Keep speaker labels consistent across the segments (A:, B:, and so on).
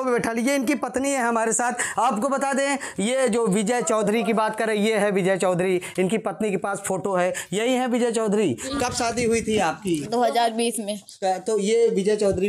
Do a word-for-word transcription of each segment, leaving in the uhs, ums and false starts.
A: भी बैठा लीजिए। इनकी पत्नी है हमारे साथ। आपको बता दें, ये जो विजय चौधरी की बात करें, ये है विजय चौधरी। इनकी पत्नी के पास फोटो है, यही है विजय चौधरी। कब शादी हुई थी आपकी?
B: दो हज़ार बीस में।
A: तो ये विजय चौधरी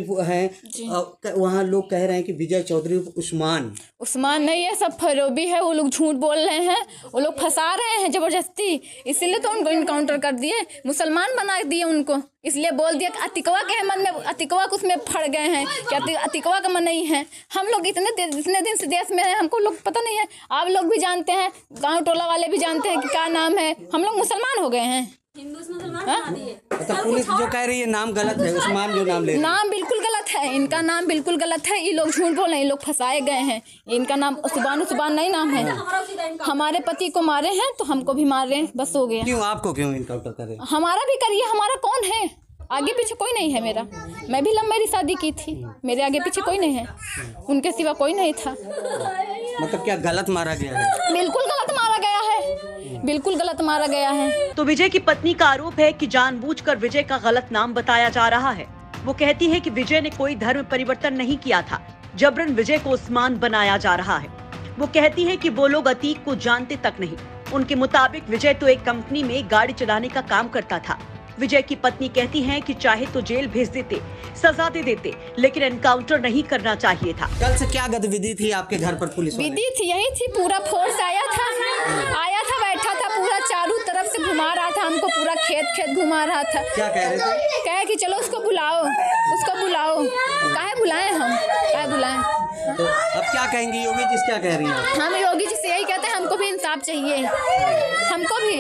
A: हैं। वहाँ लोग कह रहे हैं कि विजय चौधरी उस्मान
B: उस्मान नहीं है, सब फरोबी है। वो लोग झूठ बोल रहे हैं, वो लोग फंसा रहे हैं जबरदस्ती। इसीलिए तो उनको इनकाउंटर कर दिए, मुसलमान बना दिए उनको। इसलिए बोल दिया कि अतिकवा के मन में, अतिकवा को उसमें फड़ गए हैं कि अतिकवा का मन नहीं है। हम लोग इतने इतने दिन से देश में हैं, हमको लोग पता नहीं है। आप लोग भी जानते हैं, गांव टोला वाले भी जानते हैं कि क्या नाम है। हम लोग मुसलमान हो गए हैं।
C: हिंदू मुसलमान बना दिए।
A: अच्छा, पुलिस जो कह रही है नाम गलत है, उस्मान जो नाम ले
B: नाम बिल्कुल गलत है, इनका नाम बिल्कुल गलत है। ये लोग झूठ बोल रहे हैं, ये लोग फंसाए गए हैं। इनका नाम सुबान सुबान नहीं नाम है। हमारे पति को मारे हैं तो हमको भी मार रहे हैं, बस हो गया।
A: क्यों आपको क्यों इनकाउंटर करे?
B: हमारा भी करिए, हमारा कौन है? आगे पीछे कोई नहीं है मेरा। मैं भी लव मैरिज शादी की थी, मेरे आगे पीछे कोई नहीं है, उनके सिवा कोई नहीं था।
A: मतलब क्या गलत मारा गया है?
B: बिल्कुल गलत मारा गया है, बिल्कुल गलत मारा गया है।
D: तो विजय की पत्नी का आरोप है कि जानबूझकर विजय का गलत नाम बताया जा रहा है। वो कहती है कि विजय ने कोई धर्म परिवर्तन नहीं किया था, जबरन विजय को उस्मान बनाया जा रहा है। वो कहती है कि वो लोग अतीक को जानते तक नहीं। उनके मुताबिक विजय तो एक कंपनी में गाड़ी चलाने का काम करता था। विजय की पत्नी कहती हैं कि चाहे तो जेल भेज देते, सजा दे देते, लेकिन एनकाउंटर नहीं करना चाहिए था।
A: कल से क्या गतिविधि थी आपके घर पर? पुलिस
B: विधि थी, यही थी। पूरा फोर्स आया था, आया था, बैठा था, पूरा चारों तरफ से घुमा रहा था हमको, पूरा खेत खेत घुमा रहा था।
A: क्या कह रहे थे?
B: कहे कि चलो उसको बुलाओ, उसको बुलाओ। काहे बुलाएं हम, काहे बुलाएं?
A: तो अब क्या कहेंगी योगी जी? क्या कह रही हैं?
B: हम योगी जी से यही कहते हैं, हमको भी इंसाफ चाहिए। हमको भी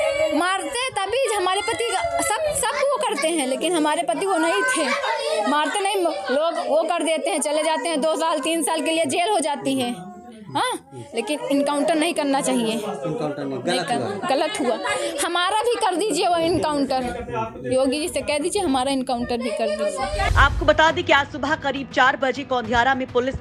B: मारते तभी हमारे पति, सब सब वो करते हैं, लेकिन हमारे पति वो नहीं थे। मारते नहीं, लोग वो कर देते हैं, चले जाते हैं, दो साल तीन साल के लिए जेल हो जाती है। हाँ, लेकिन इनकाउंटर नहीं करना चाहिए।
A: इनकाउंटर नहीं, गलत हुआ।
B: गलत हुआ। हमारा भी कर दीजिए वो इनकाउंटर। योगी जी से कह दीजिए हमारा इनकाउंटर भी कर दीजिए।
D: आपको बता दें कि आज सुबह करीब चार बजे कौंधियारा में पुलिस